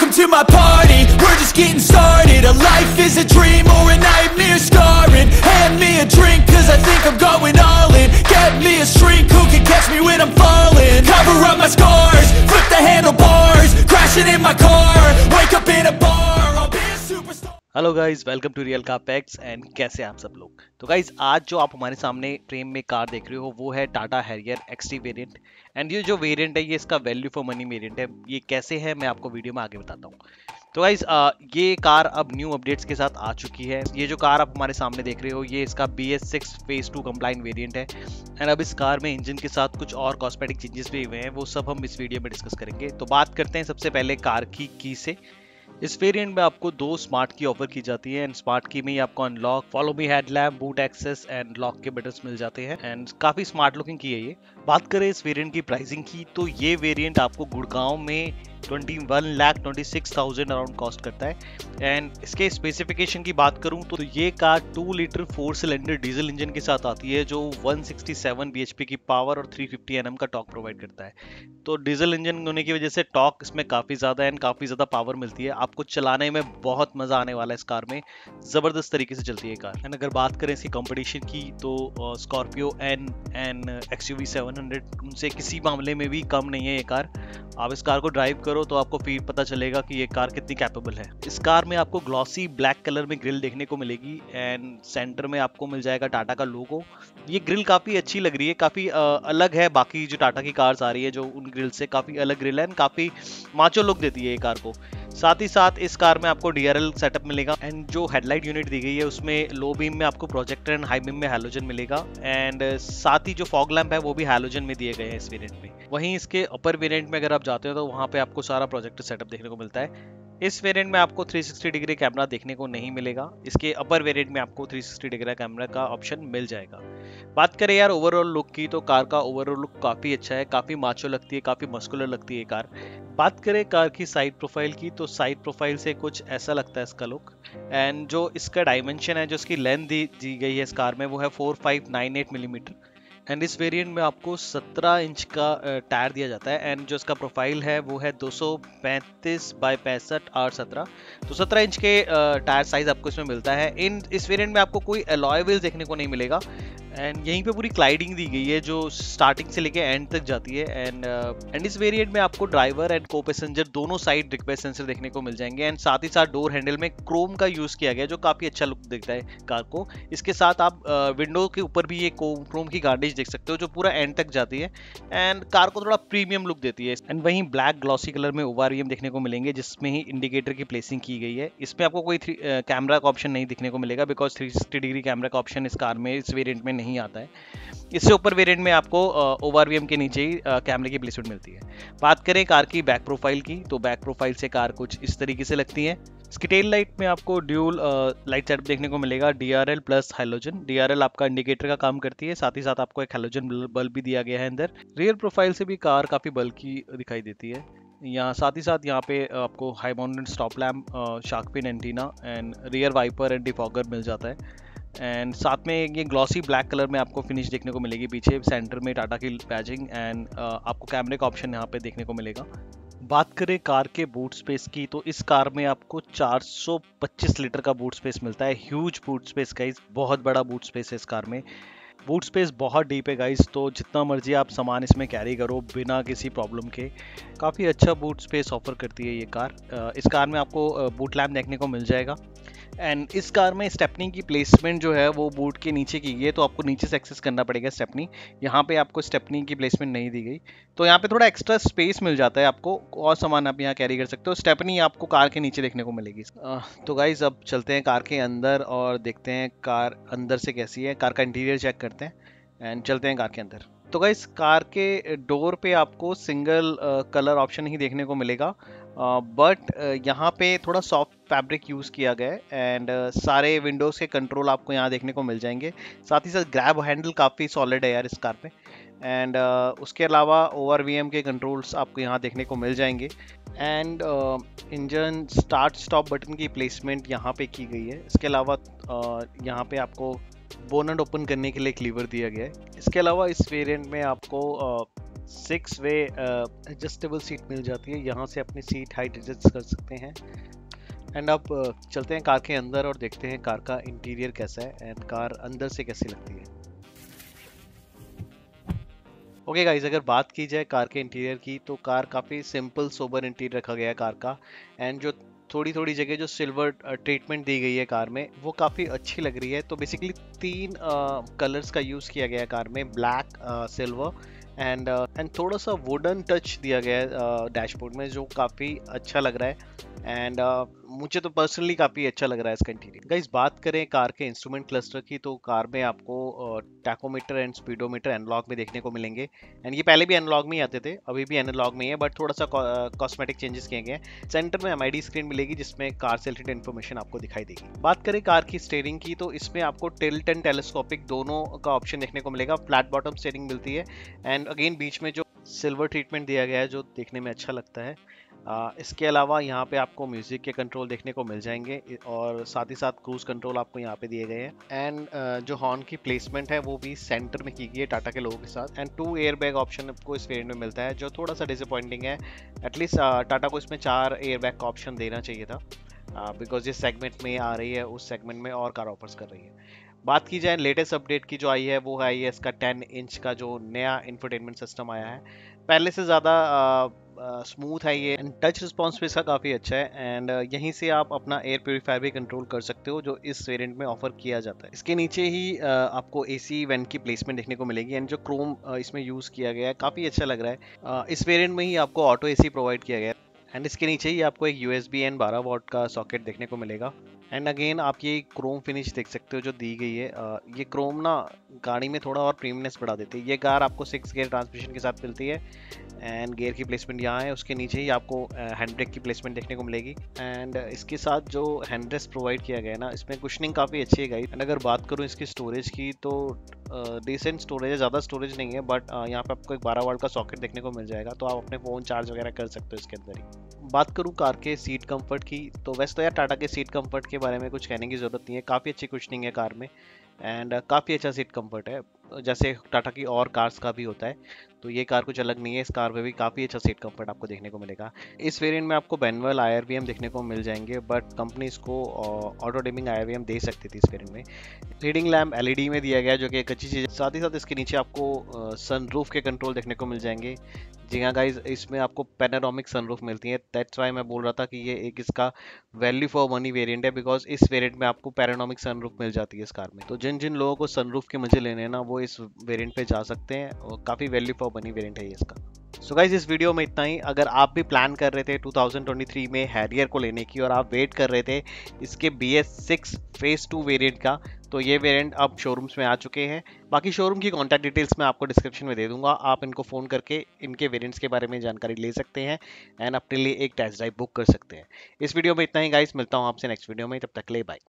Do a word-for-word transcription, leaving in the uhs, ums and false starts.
Welcome to my party, we're just getting started. A life is a dream or a nightmare scarring. Hand me a drink cause I think I'm going all in. Get me a shrink who can catch me when I'm falling. Cover up my scars, flip the handlebars. Crashing in my car, wake up in a bar. I'll be a superstar. Hello guys, welcome to real car packs and कैसे हैं आप सब लोग। तो guys आज जो आप हमारे सामने फ्रेम में कार देख रहे हो वो है Tata Harrier XT variant. And ये जो वेरिएंट है ये इसका वैल्यू फॉर मनी वेरिएंट है। ये कैसे है मैं आपको वीडियो में आगे बताता हूँ। तो गाइज ये कार अब न्यू अपडेट्स के साथ आ चुकी है। ये जो कार आप हमारे सामने देख रहे हो ये इसका B S six phase two compliant variant है। एंड अब इस कार में इंजन के साथ कुछ और कॉस्मेटिक चेंजेस भी हुए हैं, वो सब हम इस वीडियो में डिस्कस करेंगे। तो बात करते हैं सबसे पहले कार की की से। इस वेरिएंट में आपको दो स्मार्ट की ऑफर की जाती है एंड स्मार्ट की में ही आपको unlock, follow me headlamp, boot access and lock के बटन्स मिल जाते हैं एंड काफी स्मार्ट लुकिंग की है ये। बात करें इस वेरिएंट की प्राइसिंग की तो ये वेरिएंट आपको गुड़गांव में twenty one lakh twenty six thousand around cost करता है। एंड इसके स्पेसिफिकेशन की बात करूं तो ये car two litre four cylinder diesel engine के साथ आती है जो वन सिक्सटी सेवन बीएचपी की पावर और थ्री फिफ्टी एनएम का टॉर्क प्रोवाइड करता है। तो डीजल इंजन होने की वजह से टॉर्क इसमें काफ़ी ज़्यादा है एंड काफ़ी ज़्यादा पावर मिलती है। आपको चलाने में बहुत मज़ा आने वाला है इस कार में, ज़बरदस्त तरीके से चलती है कार। एंड अगर बात करें इसकी कंपटीशन की तो Scorpio N and XUV seven hundred उनसे किसी मामले में भी कम नहीं है ये कार। आप इस कार को ड्राइव करो तो आपको फिर पता चलेगा कि ये कार कितनी कैपेबल है। इस कार में आपको ग्लॉसी ब्लैक कलर में ग्रिल देखने को मिलेगी एंड सेंटर में आपको मिल जाएगा टाटा का लोगो। ये ग्रिल काफ़ी अच्छी लग रही है, काफ़ी अलग है बाकी जो टाटा की कार्स आ रही है जो उन ग्रिल से काफ़ी अलग ग्रिल है एंड काफ़ी माचो लुक देती है ये कार को। साथ ही साथ इस कार में आपको डी आर एल सेटअप मिलेगा एंड जो हेडलाइट यूनिट दी गई है उसमें लो बीम में आपको प्रोजेक्टर एंड हाई बीम में हैलोजन मिलेगा एंड साथ ही जो फॉग लैंप है वो भी हैलोजन में दिए गए हैं इस वेरिएंट में। वहीं इसके अपर वेरिएंट में अगर आप जाते हो तो वहाँ पे आपको सारा प्रोजेक्टर सेटअप देखने को मिलता है। इस वेरिएंट में आपको थ्री सिक्सटी डिग्री कैमरा देखने को नहीं मिलेगा। इसके अपर वेरिएंट में आपको थ्री सिक्सटी डिग्री कैमरा का ऑप्शन मिल जाएगा। बात करें यार ओवरऑल लुक की तो कार का ओवरऑल लुक काफ़ी अच्छा है, काफ़ी माचो लगती है, काफ़ी मस्कुलर लगती है कार। बात करें कार की साइड प्रोफाइल की तो साइड प्रोफाइल से कुछ ऐसा लगता है इसका लुक। एंड जो इसका डायमेंशन है, जो इसकी लेंथ दी, दी गई है इस कार में वो है four five nine eight millimetre. And इस वेरिएंट में आपको सत्रह इंच का टायर दिया जाता है एंड जो इसका प्रोफाइल है वो है दो सौ पैंतीस बाई पैंसठ आर सत्रह। तो सत्रह इंच के टायर साइज आपको इसमें मिलता है। इन इस वेरिएंट में आपको कोई अलॉय व्हील्स देखने को नहीं मिलेगा एंड यहीं पे पूरी क्लाइडिंग दी गई है जो स्टार्टिंग से लेके एंड तक जाती है। एंड एंड इस वेरिएंट में आपको ड्राइवर एंड को पैसेंजर दोनों साइड रिक्वेस्ट सेंसर देखने को मिल जाएंगे एंड साथ ही साथ डोर हैंडल में क्रोम का यूज किया गया जो काफी अच्छा लुक देता है कार को। इसके साथ आप विंडो के ऊपर भी ये क्रोम की गार्निश देख सकते हो जो पूरा एंड तक जाती है एंड कार को थोड़ा प्रीमियम लुक देती है। एंड वहीं ब्लैक ग्लॉसी कलर में ओ आर वी एम देखने को मिलेंगे जिसमें ही इंडिकेटर की प्लेसिंग की गई है। इसमें आपको कोई कैमरा का ऑप्शन नहीं दिखने को मिलेगा because three sixty degree camera का ऑप्शन इस कार में इस वेरिएंट में नहीं आता है। इससे ऊपर वेरिएंट में आपको ओ आर वी एम के नीचे ही कैमरे की प्लेसमेंट मिलती है। बात करें कार की बैक प्रोफाइल की तो बैक प्रोफाइल से कार कुछ इस तरीके से लगती है। इसकी टेल लाइट में आपको ड्यूल लाइट सेटअप देखने को मिलेगा, D R L plus halogen. D R L आपका इंडिकेटर का काम करती है, साथ ही साथ आपको एक हैलोजन बल्ब भी दिया गया है अंदर। रियर प्रोफाइल से भी कार काफ़ी बल्की दिखाई देती है। यहाँ साथ ही साथ यहाँ पे आपको high mounted stop lamp, shark fin antenna and rear wiper and defogger मिल जाता है। एंड साथ में ये ग्लॉसी ब्लैक कलर में आपको फिनिश देखने को मिलेगी। पीछे सेंटर में टाटा की पैचिंग एंड आपको कैमरे का ऑप्शन यहाँ पे देखने को मिलेगा। बात करें कार के बूट स्पेस की तो इस कार में आपको चार सौ पच्चीस लीटर का बूट स्पेस मिलता है। ह्यूज बूट स्पेस गाइस, बहुत बड़ा बूट स्पेस है इस कार में। बूट स्पेस बहुत डीप है गाइस, तो जितना मर्जी आप सामान इसमें कैरी करो बिना किसी प्रॉब्लम के। काफ़ी अच्छा बूट स्पेस ऑफर करती है ये कार। इस कार में आपको बूट लैम्प देखने को मिल जाएगा एंड इस कार में स्टेपनी की प्लेसमेंट जो है वो बूट के नीचे की गई है, तो आपको नीचे से एक्सेस करना पड़ेगा स्टेपनी। यहाँ पे आपको स्टेपनी की प्लेसमेंट नहीं दी गई, तो यहाँ पे थोड़ा एक्स्ट्रा स्पेस मिल जाता है आपको और सामान आप यहाँ कैरी कर सकते हो। स्टेपनी आपको कार के नीचे देखने को मिलेगी। तो गाइज अब चलते हैं कार के अंदर और देखते हैं कार अंदर से कैसी है। कार का इंटीरियर चेक करते हैं एंड चलते हैं कार के अंदर। तो गाइस कार के डोर पे आपको सिंगल कलर ऑप्शन ही देखने को मिलेगा, बट uh, यहाँ पे थोड़ा सॉफ्ट फैब्रिक यूज़ किया गया है एंड uh, सारे विंडोज़ के कंट्रोल आपको यहाँ देखने को मिल जाएंगे। साथ ही साथ ग्रैब हैंडल काफ़ी सॉलिड है यार इस कार पे एंड uh, उसके अलावा ओ आर वी एम के कंट्रोल्स आपको यहाँ देखने को मिल जाएंगे and engine start stop button की प्लेसमेंट यहाँ पे की गई है। इसके अलावा uh, यहाँ पे आपको बोनट ओपन करने के लिए एक लीवर दिया गया है। इसके अलावा इस वेरिएंट में आपको सिक्स वे एडजस्टेबल सीट मिल जाती है, यहाँ से अपनी सीट हाइट एडजस्ट कर सकते हैं। एंड अब uh, चलते हैं कार के अंदर और देखते हैं कार का इंटीरियर कैसा है एंड कार अंदर से कैसी लगती है। ओके गाइज, अगर बात की जाए कार के इंटीरियर की तो कार काफ़ी सिंपल सोबर इंटीरियर रखा गया है कार का। एंड जो थोड़ी थोड़ी जगह जो सिल्वर ट्रीटमेंट दी गई है कार में वो काफ़ी अच्छी लग रही है। तो बेसिकली तीन कलर्स का यूज़ किया गया है कार में, ब्लैक, सिल्वर एंड एंड थोड़ा सा वुडन टच दिया गया है डैशबोर्ड में, जो काफ़ी अच्छा लग रहा है। एंड uh, मुझे तो पर्सनली काफ़ी अच्छा लग रहा है इसका इंटीरियर। गाइस, बात करें कार के इंस्ट्रूमेंट क्लस्टर की तो कार में आपको टैकोमीटर एंड स्पीडोमीटर एनालॉग में देखने को मिलेंगे। एंड ये पहले भी एनालॉग में ही आते थे, अभी भी एनालॉग में ही है, बट थोड़ा सा कॉस्मेटिक चेंजेस किए गए हैं। सेंटर में एमआईडी स्क्रीन मिलेगी जिसमें कार से रिलेटेड इन्फॉर्मेशन आपको दिखाई देगी। बात करें कार की स्टीयरिंग की तो इसमें आपको टिल्ट एंड टेलीस्कोपिक दोनों का ऑप्शन देखने को मिलेगा। फ्लैट बॉटम स्टीयरिंग मिलती है एंड अगेन बीच में जो सिल्वर ट्रीटमेंट दिया गया है जो देखने में अच्छा लगता है। आ, इसके अलावा यहाँ पे आपको म्यूजिक के कंट्रोल देखने को मिल जाएंगे और साथ ही साथ क्रूज कंट्रोल आपको यहाँ पे दिए गए हैं। एंड जो हॉर्न की प्लेसमेंट है वो भी सेंटर में की गई है टाटा के लोगों के साथ। And two air bag option आपको इस वेरिएंट में मिलता है जो थोड़ा सा डिसअपॉइंटिंग है। एटलीस्ट टाटा को इसमें चार एयर बैग का ऑप्शन देना चाहिए था, बिकॉज जिस सेगमेंट में आ रही है उस सेगमेंट में और कार ऑफर्स कर रही है। बात की जाए लेटेस्ट अपडेट की जो आई है वो आई है इसका टेन इंच का जो नया इंफोटेनमेंट सिस्टम आया है। पहले से ज़्यादा स्मूथ है ये एंड टच रिस्पॉन्स भी इसका काफ़ी अच्छा है। एंड uh, यहीं से आप अपना एयर प्योरीफायर भी कंट्रोल कर सकते हो जो इस वेरिएंट में ऑफर किया जाता है। इसके नीचे ही uh, आपको एसी वेंट की प्लेसमेंट देखने को मिलेगी एंड जो क्रोम uh, इसमें यूज़ किया गया है काफ़ी अच्छा लग रहा है। uh, इस वेरिएंट में ही आपको ऑटो एसी प्रोवाइड किया गया है एंड इसके नीचे ही आपको एक यूएसबी एंड बारह वॉट का सॉकेट देखने को मिलेगा। एंड अगेन आप ये क्रोम फिनिश देख सकते हो जो दी गई है। आ, ये क्रोम ना गाड़ी में थोड़ा और प्रीमियमनेस बढ़ा देती है। ये कार आपको सिक्स गियर ट्रांसमिशन के साथ मिलती है एंड गियर की प्लेसमेंट यहाँ है, उसके नीचे ही आपको हैंड ब्रेक की प्लेसमेंट देखने को मिलेगी। एंड इसके साथ जो हैंड रेस्ट प्रोवाइड किया गया है ना, इसमें कुशनिंग काफ़ी अच्छी है गाइस। एंड अगर बात करूँ इसकी स्टोरेज की तो डिसेंट स्टोरेज है, ज़्यादा स्टोरेज नहीं है, बट यहाँ पे आपको एक बारह वाट का सॉकेट देखने को मिल जाएगा तो आप अपने फ़ोन चार्ज वगैरह कर सकते हो इसके अंदर ही। बात करूँ कार के सीट कंफर्ट की तो वैसे तो यार टाटा के सीट कंफर्ट के बारे में कुछ कहने की ज़रूरत नहीं है, काफ़ी अच्छी कुशनिंग है कार में एंड काफ़ी अच्छा सीट कंफर्ट है जैसे टाटा की और कार्स का भी होता है। तो ये कार कुछ अलग नहीं है, इस कार में भी काफ़ी अच्छा सीट कंफर्ट आपको देखने को मिलेगा। इस वेरिएंट में आपको manual I R V M देखने को मिल जाएंगे, बट कंपनी इसको auto dimming I R V M दे सकती थी इस वेरिएंट में। रीडिंग लैम्प एलईडी में दिया गया जो कि एक अच्छी चीज़ है। साथ ही साथ इसके नीचे आपको सनरूफ के कंट्रोल देखने को मिल जाएंगे। जी हाँ गाइज, इसमें आपको पैनोरामिक सनरूफ मिलती है, दैट्स वाई मैं बोल रहा था कि ये एक इसका वैल्यू फॉर मनी वेरिएंट है, बिकॉज इस वेरिएंट में आपको पैनोरामिक सनरूफ मिल जाती है इस कार में। तो जिन जिन लोगों को सनरूफ के मजे लेने हैं ना वो इस वेरिएंट पे जा सकते हैं और काफ़ी वैल्यू फॉर मनी वेरिएंट है ये इसका। सो गाइज, इस वीडियो में इतना ही। अगर आप भी प्लान कर रहे थे टू थाउजेंड ट्वेंटी थ्री में हैरियर को लेने की और आप वेट कर रहे थे इसके B S six phase two variant का, तो ये वेरिएंट अब शोरूम्स में आ चुके हैं। बाकी शोरूम की कॉन्टैक्ट डिटेल्स मैं आपको डिस्क्रिप्शन में दे दूंगा, आप इनको फ़ोन करके इनके वेरिएंट्स के बारे में जानकारी ले सकते हैं एंड अपने लिए एक टेस्ट ड्राइव बुक कर सकते हैं। इस वीडियो में इतना ही गाइस, मिलता हूँ आपसे नेक्स्ट वीडियो में, तब तक के लिए बाय।